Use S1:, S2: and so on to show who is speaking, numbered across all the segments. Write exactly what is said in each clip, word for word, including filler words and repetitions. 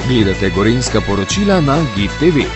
S1: Gledate Gorenjska poročila na Git T V.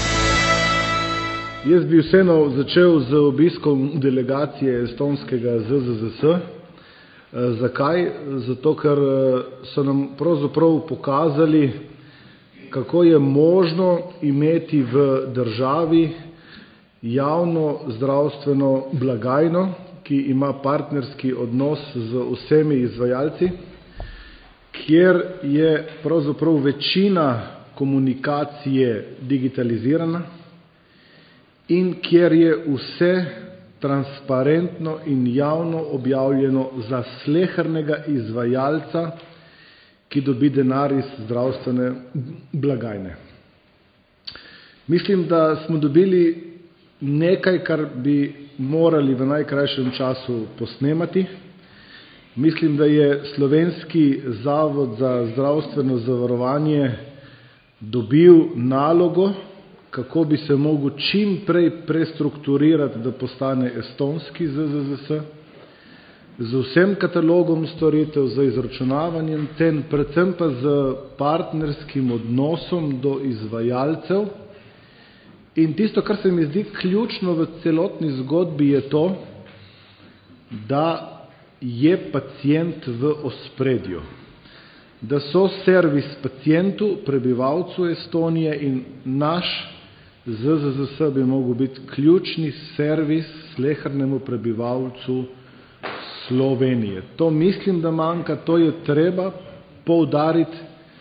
S2: Jaz bi vseeno začel z obiskom delegacije estonskega Z Z Z S. Zakaj? Zato, ker so nam pravzaprav pokazali, kako je možno imeti v državi javno zdravstveno blagajno, ki ima partnerski odnos z vsemi izvajalci, kjer je pravzaprav večina komunikacije digitalizirana in kjer je vse transparentno in javno objavljeno za slehernega izvajalca, ki dobi denar iz zdravstvene blagajne. Mislim, da smo dobili nekaj, kar bi morali v najkrajšem času posnemati. Mislim, da je Slovenski zavod za zdravstveno zavarovanje dobil nalogo, kako bi se mogel čim prej prestrukturirati, da postane estonski Z Z Z S, z vsem katalogom storitev, z izračunavanjem cen, predvsem pa z partnerskim odnosom do izvajalcev. In tisto, kar se mi zdi ključno v celotni zgodbi, je to, da je pacient v ospredju, da so servis pacientu, prebivalcu Estonije, in naš Z Z Z S bi mogel biti ključni servis slehernemu prebivalcu Slovenije. To mislim, da manjka, to je treba poudariti.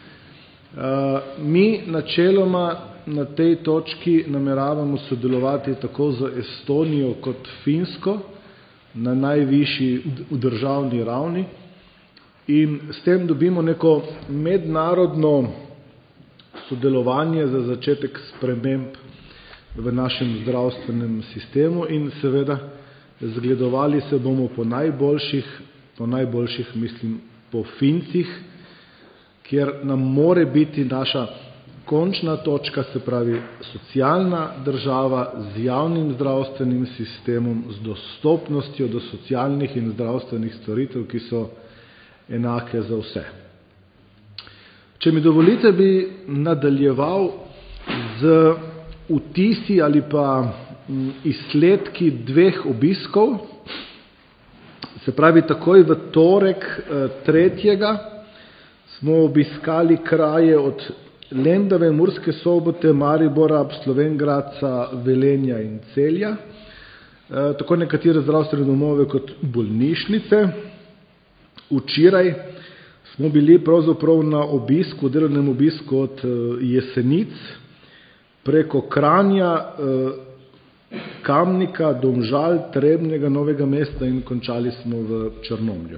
S2: Mi načeloma na tej točki nameravamo sodelovati tako z Estonijo kot Finsko na najvišji državni ravni in s tem dobimo neko mednarodno sodelovanje za začetek sprememb v našem zdravstvenem sistemu in seveda zgledovali se bomo po najboljših, po najboljših mislim po Fincih, kjer nam more biti naša končna točka, se pravi socialna država z javnim zdravstvenim sistemom, z dostopnostjo do socialnih in zdravstvenih storitev, ki so enake za vse. Če mi dovolite, bi nadaljeval z vtisi ali pa izsledki dveh obiskov. Se pravi, takoj v torek tretjega smo obiskali kraje od Lendave, Murske Sobote, Maribora, Slovenj Gradca, Velenja in Celja, tako nekatere zdravstvene domove kot bolnišnice. Včeraj smo bili pravzaprav na obisku, delovnem obisku od Jesenic preko Kranja, Kamnika, Domžal, Trebnjega, Novega mesta in končali smo v Črnomlju.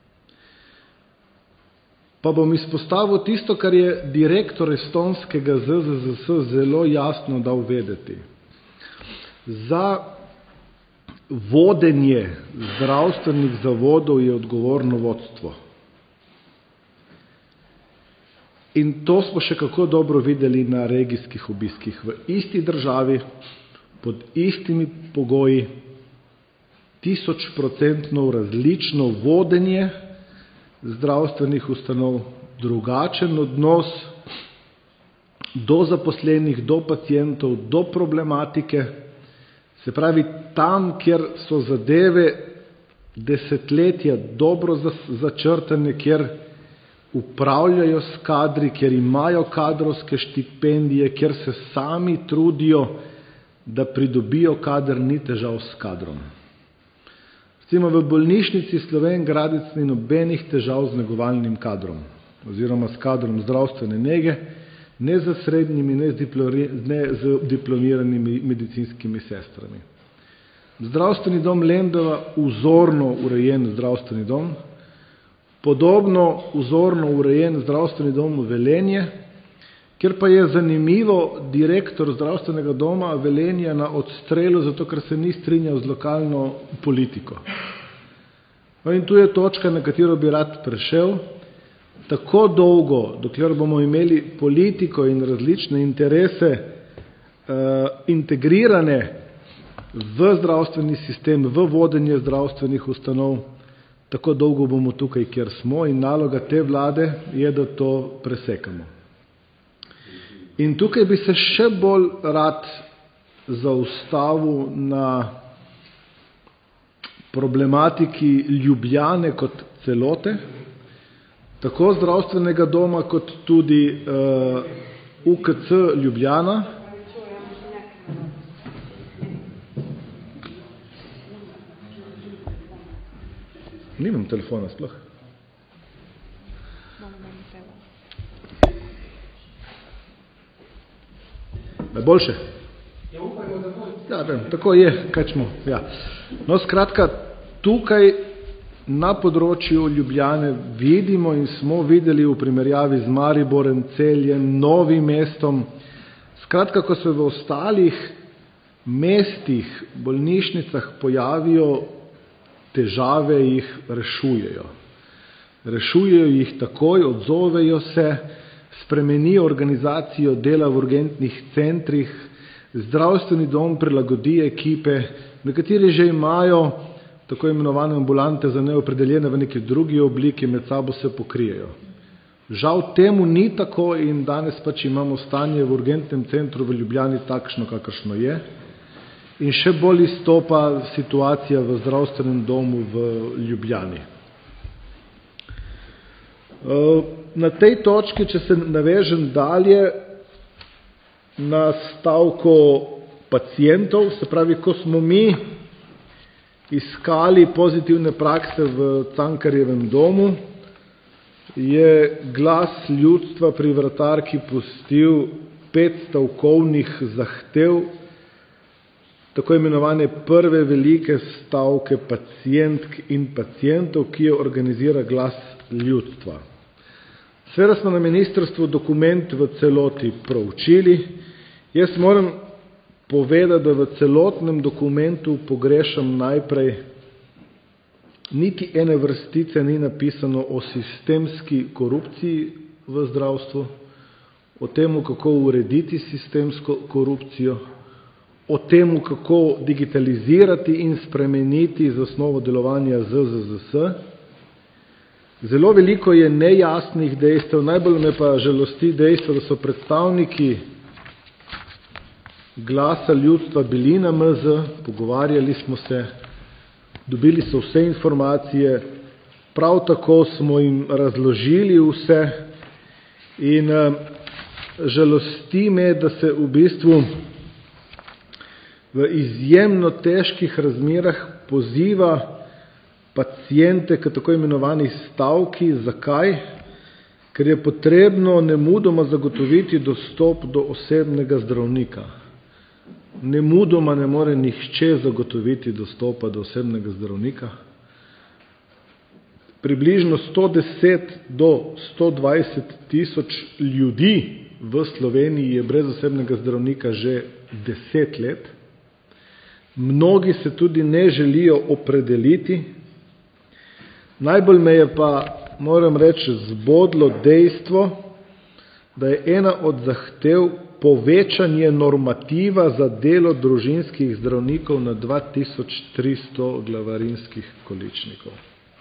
S2: Pa bom izpostavil tisto, kar je direktor estonskega Z Z Z S zelo jasno dal vedeti. Za vodenje zdravstvenih zavodov je odgovorno vodstvo. In to smo še kako dobro videli na regijskih obiskih. V isti državi, pod istimi pogoji, tisočprocentno različno vodenje zdravstvenih ustanov, drugačen odnos do zaposlenih, do pacientov, do problematike. Se pravi, tam, kjer so zadeve desetletja dobro začrtane, kjer upravljajo s kadri, kjer imajo kadrovske štipendije, kjer se sami trudijo, da pridobijo kader, ni težav s kadrom. Recimo v bolnišnici Slovenj Gradec ni nobenih težav z negovalnim kadrom oziroma s kadrom zdravstvene nege, ne z srednjimi, ne z, ne z diplomiranimi medicinskimi sestrami. Zdravstveni dom Lendava, vzorno urejen zdravstveni dom, podobno vzorno urejen zdravstveni dom Velenje, kjer pa je zanimivo direktor zdravstvenega doma Velenja na odstrelu, zato ker se ni strinjal z lokalno politiko. No in tu je točka, na katero bi rad prešel. Tako dolgo, dokler bomo imeli politiko in različne interese uh, integrirane v zdravstveni sistem, v vodenje zdravstvenih ustanov, tako dolgo bomo tukaj, kjer smo, in naloga te vlade je, da to presekamo. In tukaj bi se še bolj rad zaustavil na problematiki Ljubljane kot celote, tako zdravstvenega doma kot tudi uh, U K C Ljubljana. Nimam telefona sploh. Najboljše? Ja, vem, tako je, kačmo. Ja. No, skratka, tukaj na področju Ljubljane vidimo in smo videli v primerjavi z Mariborem, Celjem, Novim mestom. Skratka, ko se v ostalih mestih, bolnišnicah pojavijo težave, jih rešujejo. Rešujejo jih takoj, odzovejo se, spremenijo organizacijo dela v urgentnih centrih, zdravstveni dom prilagodi ekipe, nekateri že imajo tako imenovane ambulante za neopredeljene v neki drugi obliki, med sabo se pokrijejo. Žal temu ni tako in danes pač imamo stanje v urgentnem centru v Ljubljani takšno, kakršno je. In še bolj izstopa situacija v zdravstvenem domu v Ljubljani. Na tej točki, če se navežem dalje na stavko pacientov, se pravi, ko smo mi iskali pozitivne prakse v Cankarjevem domu, je Glas ljudstva pri vratarki pustil pet stavkovnih zahtev, tako imenovane prve velike stavke pacientk in pacientov, ki jo organizira Glas ljudstva. Seveda smo na ministrstvu dokument v celoti proučili. Jaz moram povedati, da v celotnem dokumentu pogrešam najprej niti ene vrstice ni napisano o sistemski korupciji v zdravstvu, o tem, kako urediti sistemsko korupcijo, o tem, kako digitalizirati in spremeniti zasnovo delovanja Z Z Z S. Zelo veliko je nejasnih dejstev, najbolj me pa žalosti dejstvo, da so predstavniki Glasa ljudstva bili na M Z, pogovarjali smo se, dobili so vse informacije, prav tako smo jim razložili vse in uh, žalosti me, da se v bistvu v izjemno težkih razmerah poziva paciente k tako imenovani stavki. Zakaj? Ker je potrebno nemudoma zagotoviti dostop do osebnega zdravnika. Nemudoma ne more nihče zagotoviti dostopa do osebnega zdravnika. Približno sto deset do sto dvajset tisoč ljudi v Sloveniji je brez osebnega zdravnika že deset let. Mnogi se tudi ne želijo opredeliti. Najbolj me je pa, moram reči, zbodlo dejstvo, da je ena od zahtev povečanje normativa za delo družinskih zdravnikov na dva tisoč tristo glavarinskih količnikov.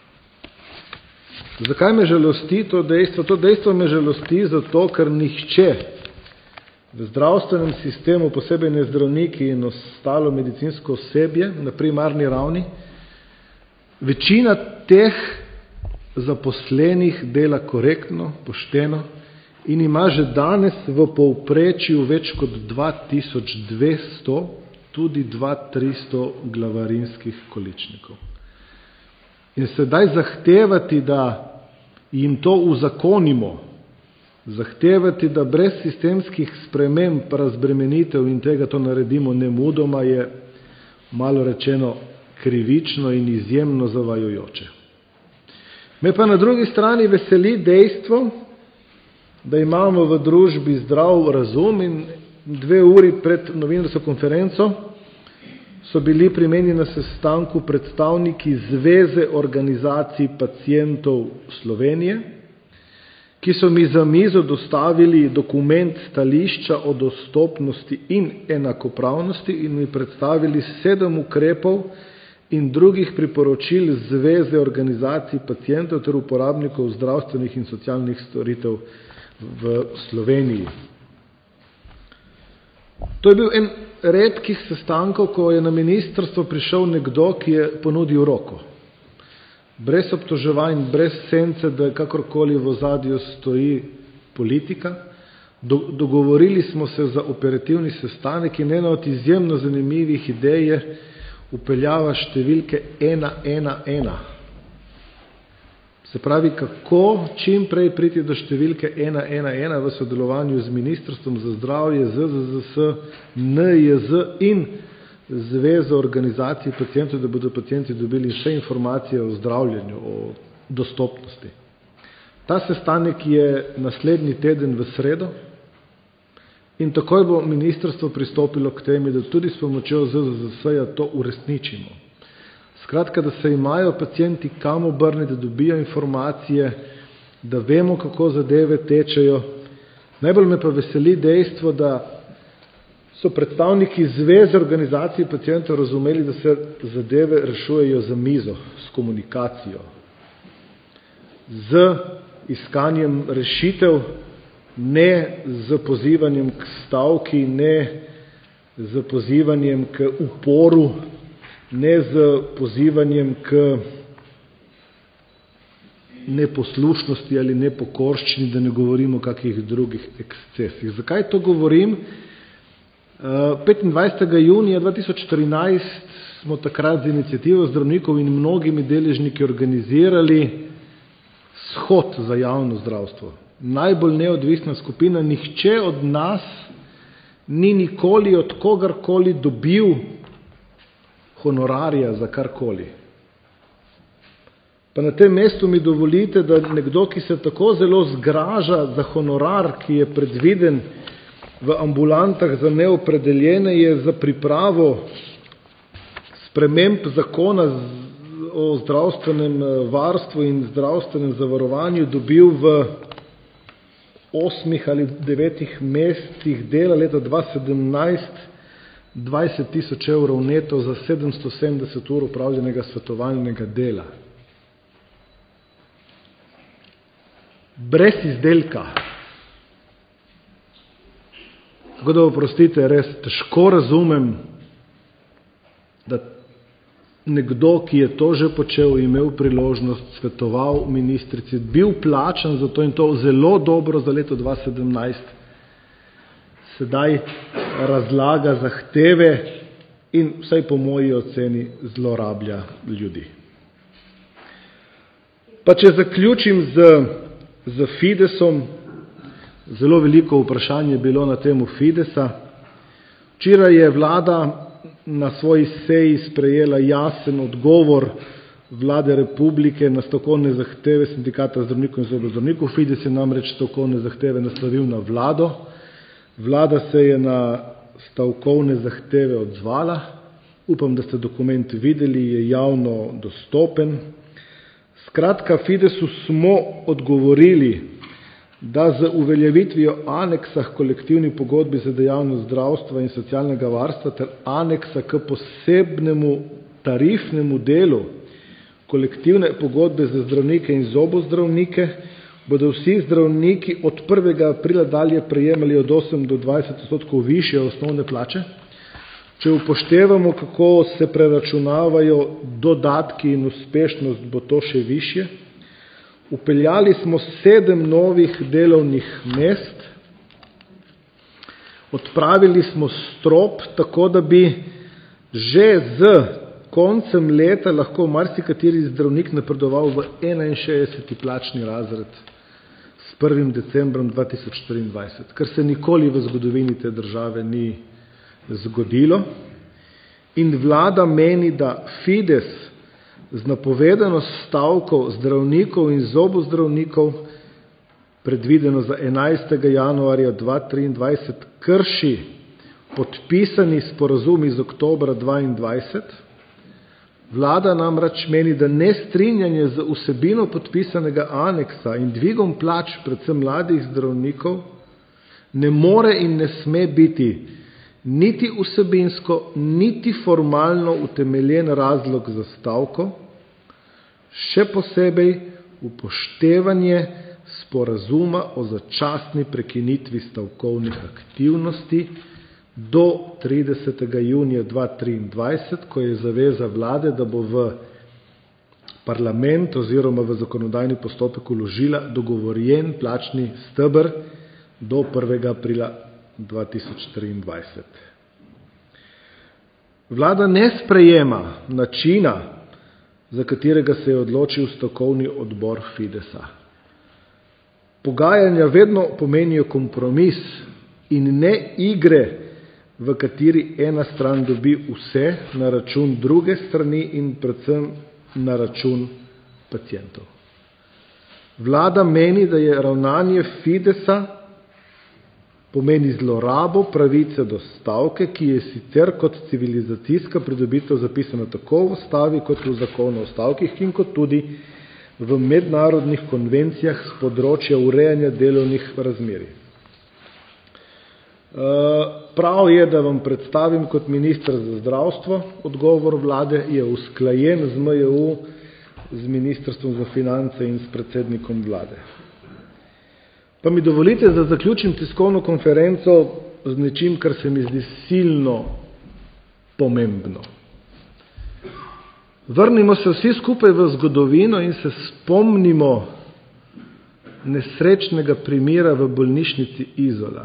S2: Zakaj me žalosti to dejstvo? To dejstvo me žalosti zato, ker nihče v zdravstvenem sistemu, posebej ne zdravniki in ostalo medicinsko osebje na primarni ravni, večina teh zaposlenih dela korektno, pošteno in ima že danes v povprečju več kot dva tisoč dvesto, tudi dva tisoč tristo glavarinskih količnikov. In sedaj zahtevati, da jim to uzakonimo, zahtevati, da brez sistemskih sprememb, razbremenitev in tega to naredimo nemudoma, je malo rečeno krivično in izjemno zavajajoče. Me pa na drugi strani veseli dejstvo, da imamo v družbi zdrav razum in dve uri pred novinarsko konferenco so bili pri meni na sestanku predstavniki Zveze organizacij pacientov Slovenije, ki so mi za mizo dostavili dokument stališča o dostopnosti in enakopravnosti in mi predstavili sedem ukrepov in drugih priporočil Zveze organizacij pacientov ter uporabnikov zdravstvenih in socialnih storitev v Sloveniji. To je bil en redkih sestankov, ko je na ministrstvo prišel nekdo, ki je ponudil roko. Brez obtoževanj, brez sence, da kakorkoli v ozadju stoji politika. Do, dogovorili smo se za operativni sestanek in ena od izjemno zanimivih idej je upeljava številke ena ena ena. Se pravi, kako čim prej priti do številke ena ena ena v sodelovanju z Ministrstvom za zdravje, Z Z Z S, N J Z in Zvezo organizacij pacientov, da bodo pacienti dobili vse informacije o zdravljenju, o dostopnosti. Ta sestanek je naslednji teden v sredo in takoj bo ministrstvo pristopilo k temi, da tudi s pomočjo Z Z Z S-ja to uresničimo. Skratka, da se imajo pacienti kam obrniti, da dobijo informacije, da vemo, kako zadeve tečejo. Najbolj me pa veseli dejstvo, da so predstavniki Zveze organizacij pacientov razumeli, da se zadeve rešujejo za mizo, s komunikacijo, z iskanjem rešitev, ne z pozivanjem k stavki, ne z pozivanjem k uporu, ne z pozivanjem k neposlušnosti ali nepokorščini, da ne govorimo o kakih drugih ekscesih. Zakaj to govorim? petindvajsetega junija dva tisoč štirinajst smo takrat z iniciativo zdravnikov in mnogimi deležniki organizirali shod za javno zdravstvo. Najbolj neodvisna skupina, nihče od nas ni nikoli od kogarkoli dobil honorarja za karkoli. Pa na tem mestu mi dovolite, da nekdo, ki se tako zelo zgraža za honorar, ki je predviden v ambulantah za neopredeljene, je za pripravo sprememb zakona o zdravstvenem varstvu in zdravstvenem zavarovanju dobil v osmih ali devetih mesecih dela leta dva sedemnajst dvajset tisoč evrov neto za sedemsto sedemdeset ur upravljenega svetovalnega dela. Brez izdelka. Tako da oprostite, res težko razumem, da nekdo, ki je to že počel, imel priložnost, svetoval ministrici, bil plačan za to in to zelo dobro za leto dva sedemnajst, sedaj razlaga zahteve in vsaj po moji oceni zlorablja ljudi. Pa če zaključim z, z Fidesom, zelo veliko vprašanje je bilo na temu Fidesa. Včeraj je vlada na svoji seji sprejela jasen odgovor vlade republike na stavkovne zahteve sindikata zdravnikov in zobozdravnikov. Fides je namreč stavkovne zahteve naslovil na vlado. Vlada se je na stavkovne zahteve odzvala. Upam, da ste dokument videli, je javno dostopen. Skratka, Fidesu smo odgovorili, da z uveljavitvijo aneksa k kolektivni pogodbi za dejavnost zdravstva in socialnega varstva ter aneksa k posebnemu tarifnemu delu kolektivne pogodbe za zdravnike in zobozdravnike bodo vsi zdravniki od prvega aprila dalje prejemali od osem do dvajset odstotkov višje osnovne plače. Če upoštevamo, kako se preračunavajo dodatki in uspešnost, bo to še višje. Upeljali smo sedem novih delovnih mest, odpravili smo strop, tako da bi že z koncem leta lahko marsikateri zdravnik napredoval v enainšestdeseti plačni razred s prvim decembrom dva tisoč štiriindvajset, kar se nikoli v zgodovini te države ni zgodilo. In vlada meni, da Fides z napovedano stavko zdravnikov in zobozdravnikov, predvideno za enajstega januarja dva tisoč triindvajset, krši podpisani sporazum iz oktobra dvaindvajset. Vlada namreč meni, da nestrinjanje z vsebino podpisanega aneksa in dvigom plač predvsem mladih zdravnikov ne more in ne sme biti niti vsebinsko, niti formalno utemeljen razlog za stavko, še posebej upoštevanje sporazuma o začasni prekinitvi stavkovnih aktivnosti do tridesetega junija dva tisoč triindvajset, ko je zaveza vlade, da bo v parlament oziroma v zakonodajni postopek vložila dogovorjen plačni steber do prvega aprila dva tisoč triindvajset. Vlada ne sprejema načina, za katerega se je odločil stavkovni odbor Fidesa. Pogajanja vedno pomenijo kompromis in ne igre, v kateri ena stran dobi vse na račun druge strani in predvsem na račun pacientov. Vlada meni, da je ravnanje Fidesa pomeni zlorabo pravice do stavke, ki je sicer kot civilizacijska pridobitev zapisana tako v ustavi kot v zakonu o stavkih in kot tudi v mednarodnih konvencijah z področja urejanja delovnih razmerij. Prav je, da vam predstavim kot minister za zdravstvo. Odgovor vlade je usklajen z M J U, z Ministrstvom za finance in s predsednikom vlade. Pa mi dovolite, da zaključim tiskovno konferenco z nečim, kar se mi zdi silno pomembno. Vrnimo se vsi skupaj v zgodovino in se spomnimo nesrečnega primera v bolnišnici Izola.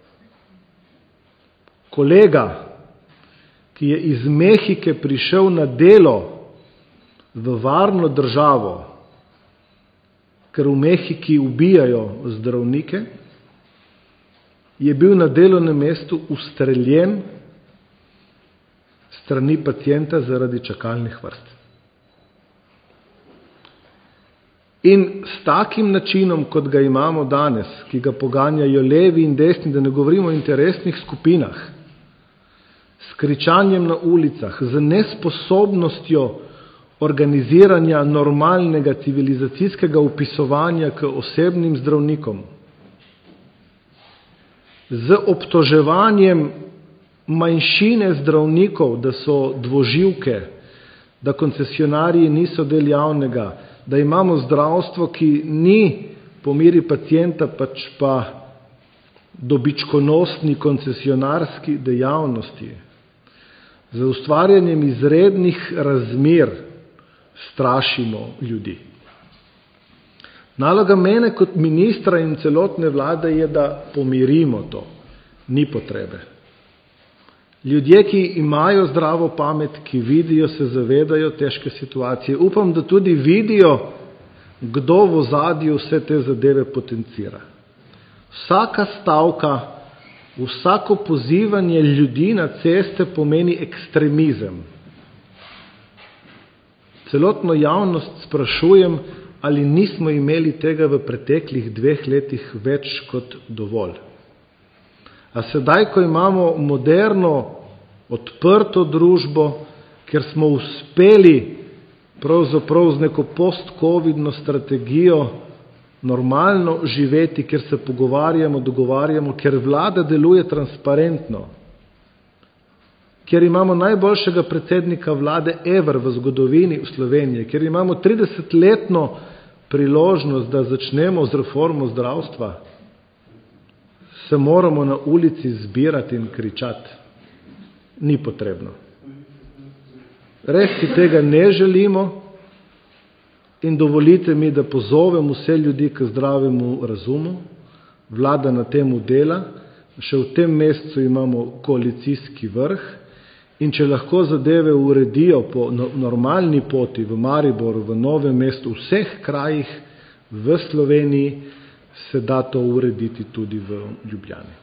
S2: Kolega, ki je iz Mehike prišel na delo v varno državo, ker v Mehiki ubijajo zdravnike, je bil na delovnem mestu ustreljen strani pacienta zaradi čakalnih vrst. In s takim načinom, kot ga imamo danes, ki ga poganjajo levi in desni, da ne govorimo o interesnih skupinah, s kričanjem na ulicah, z nesposobnostjo organiziranja normalnega civilizacijskega upisovanja k osebnim zdravnikom, z obtoževanjem manjšine zdravnikov, da so dvoživke, da koncesionarji niso del javnega, da imamo zdravstvo, ki ni po meri pacienta, pač pa dobičkonosni koncesionarski dejavnosti. Z ustvarjanjem izrednih razmer strašimo ljudi. Naloga mene kot ministra in celotne vlade je, da pomirimo to. Ni potrebe. Ljudje, ki imajo zdravo pamet, ki vidijo, se zavedajo težke situacije. Upam, da tudi vidijo, kdo v ozadju vse te zadeve potencira. Vsaka stavka, vsako pozivanje ljudi na ceste pomeni ekstremizem. Celotno javnost sprašujem, ali nismo imeli tega v preteklih dveh letih več kot dovolj. A sedaj, ko imamo moderno, odprto družbo, ker smo uspeli pravzaprav z neko post-covidno strategijo normalno živeti, ker se pogovarjamo, dogovarjamo, ker vlada deluje transparentno, ker imamo najboljšega predsednika vlade ever v zgodovini v Sloveniji, ker imamo tridesetletno priložnost, da začnemo z reformo zdravstva, se moramo na ulici zbirati in kričati. Ni potrebno. Res si tega ne želimo in dovolite mi, da pozovem vse ljudi k zdravemu razumu. Vlada na temu dela. Še v tem mesecu imamo koalicijski vrh in če lahko zadeve uredijo po normalni poti v Mariboru, v Novem mestu, v vseh krajih v Sloveniji, se da to urediti tudi v Ljubljani.